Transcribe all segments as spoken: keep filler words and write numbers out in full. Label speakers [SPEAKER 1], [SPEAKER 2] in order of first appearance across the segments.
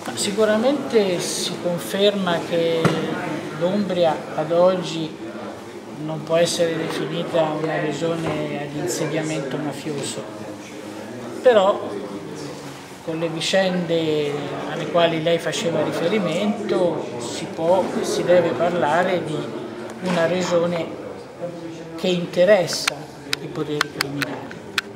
[SPEAKER 1] Sicuramente si conferma che l'Umbria ad oggi non può essere definita una regione ad insediamento mafioso, però con le vicende alle quali lei faceva riferimento si può e si deve parlare di una regione che interessa i poteri criminali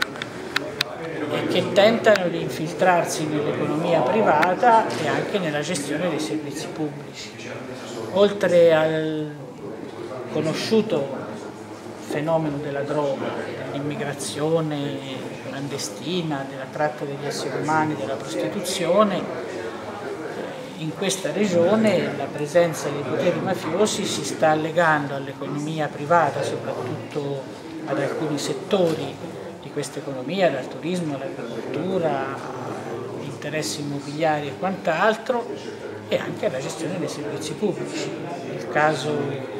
[SPEAKER 1] e che tentano di infiltrarsi nell'economia privata e anche nella gestione dei servizi pubblici. Oltre al conosciuto fenomeno della droga, dell'immigrazione clandestina, della tratta degli esseri umani, della prostituzione, in questa regione la presenza dei poteri mafiosi si sta legando all'economia privata, soprattutto ad alcuni settori di questa economia, dal turismo all'agricoltura, agli interessi immobiliari e quant'altro, e anche alla gestione dei servizi pubblici. Il caso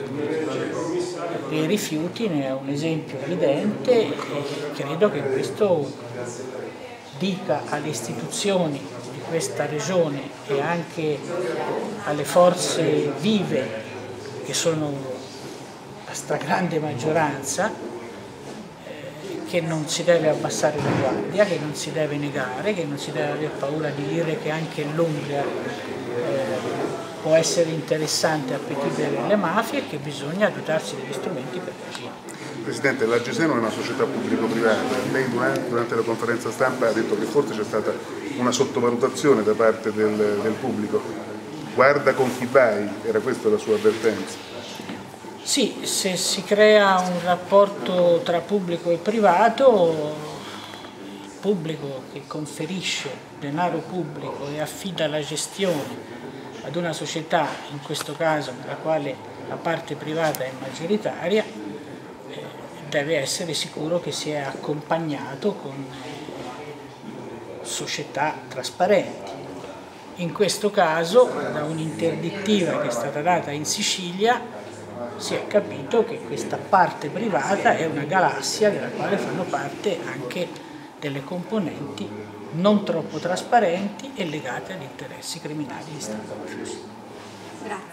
[SPEAKER 1] dei rifiuti ne è un esempio evidente e credo che questo dica alle istituzioni di questa regione e anche alle forze vive, che sono la stragrande maggioranza, che non si deve abbassare la guardia, che non si deve negare, che non si deve aver paura di dire che anche l'Umbria eh, può essere interessante e appetibile per le mafie e che bisogna dotarsi degli strumenti per agire.
[SPEAKER 2] Presidente, la Geseno è una società pubblico-privata. Lei durante, durante la conferenza stampa ha detto che forse c'è stata una sottovalutazione da parte del, del pubblico. Guarda con chi vai, era questa la sua avvertenza?
[SPEAKER 1] Sì, se si crea un rapporto tra pubblico e privato, il pubblico che conferisce denaro pubblico e affida la gestione ad una società, in questo caso nella quale la parte privata è maggioritaria, deve essere sicuro che sia accompagnato con società trasparenti. In questo caso, da un'interdittiva che è stata data in Sicilia, si è capito che questa parte privata è una galassia della quale fanno parte anche delle componenti non troppo trasparenti e legate ad interessi criminali di stampo mafioso.
[SPEAKER 3] Grazie.